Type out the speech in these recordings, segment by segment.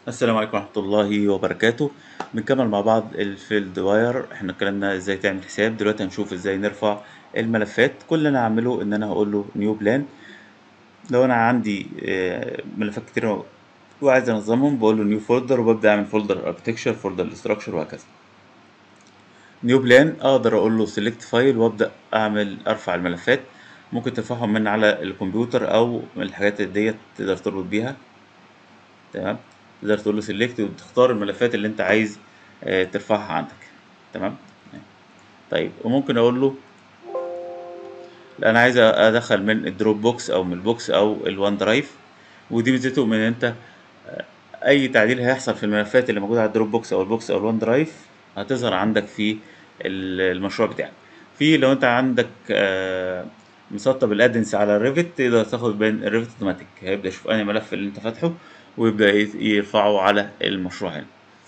السلام عليكم ورحمة الله وبركاته. بنكمل مع بعض الفيلد واير. احنا اتكلمنا ازاي تعمل حساب، دلوقتي هنشوف ازاي نرفع الملفات. كل اللي انا هعمله ان انا هقول له نيو بلان. لو انا عندي ملفات كتير وعايز انظمهم بقول له نيو فولدر، وببدأ اعمل فولدر اركتكشر، فولدر الاستراكشر، وهكذا. نيو بلان اقدر اقول له سيلكت فايل وابدأ ارفع الملفات. ممكن ترفعهم من على الكمبيوتر او من الحاجات ديت تقدر تربط بيها. تمام. تقدر تقول له سيلكت وتختار الملفات اللي انت عايز ترفعها عندك. تمام. طيب، وممكن اقول له لا، انا عايز ادخل من الدروب بوكس او من البوكس او الوان درايف. ودي ميزته من ان انت اي تعديل هيحصل في الملفات اللي موجوده على الدروب بوكس او البوكس او الوان درايف هتظهر عندك في المشروع بتاعك. في لو انت عندك مسطب الادنس على الريفت، تقدر تاخد بين الريفت اوتوماتيك، هيبدا يشوف انهي ملف اللي انت فاتحه ويبدا يرفعه على المشروع هنا.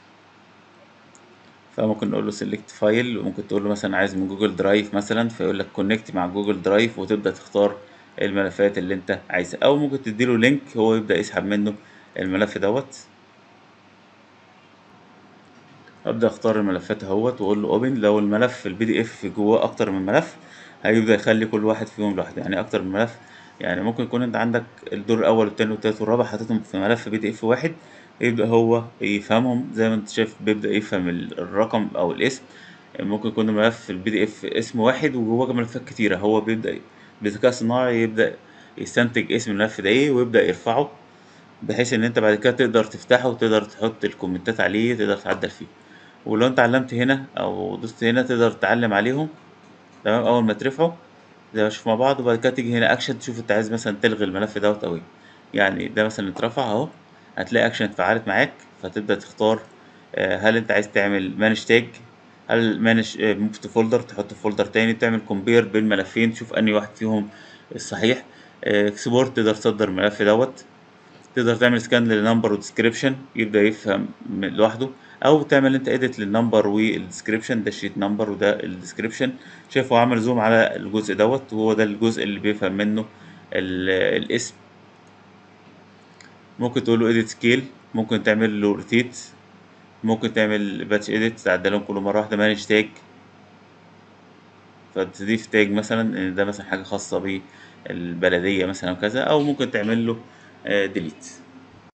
فممكن نقول له سيلكت فايل، وممكن تقول له مثلا عايز من جوجل درايف مثلا، فيقول لك كونكت مع جوجل درايف، وتبدأ تختار الملفات اللي انت عايزها، او ممكن تديله لينك هو يبدأ يسحب منه الملف دوت. ابدأ اختار الملفات اهوت واقول له اوبن. لو الملف البي دي اف جواه اكتر من ملف هيبدأ يخلي كل واحد فيهم لوحده، يعني اكتر من ملف. يعني ممكن يكون انت عندك الدور الاول والتاني والتالت والرابع حاططهم في ملف بي دي اف واحد، يبدأ هو يفهمهم زي ما انت شايف، بيبدأ يفهم الرقم او الاسم. ممكن يكون الملف البي دي اف اسم واحد وجواه ملفات كتيرة، هو بيبدأ بذكاء صناعي يبدأ يستنتج اسم الملف ده ايه ويبدأ يرفعه، بحيث ان انت بعد كده تقدر تفتحه وتقدر تحط الكومنتات عليه، تقدر تعدل فيه. ولو انت علمت هنا او دوست هنا تقدر تعلم عليهم. تمام. اول ما ترفعه زي ما نشوف مع بعض، وبعد كده تيجي هنا اكشن تشوف انت عايز مثلا تلغي الملف دوت او ايه. يعني ده مثلا اترفع اهو، هتلاقي اكشن اتفعلت معاك، فتبدأ تختار هل انت عايز تعمل مانج تاج، هل مانج موف تو فولدر، تحط في فولدر تاني، تعمل كومبير بين ملفين تشوف انهي واحد فيهم الصحيح. اكسبورت تقدر تصدر الملف دوت. تقدر تعمل سكان للنمبر وديسكريبشن يبدأ يفهم لوحده، او تعمل انت اديت للنمبر والديسكريبشن، ده الشيت نمبر وده الديسكريبشن. شايف هو عامل زوم على الجزء دوت، وهو ده الجزء اللي بيفهم منه الاسم. ممكن تقول له edit scale، ممكن تعمل له rotate، ممكن تعمل باتش edit تعدلهم كل مرة واحدة. manage tag، فتضيف تاج مثلا ان ده مثلا حاجة خاصة بالبلدية مثلا وكذا، او ممكن تعمل له delete.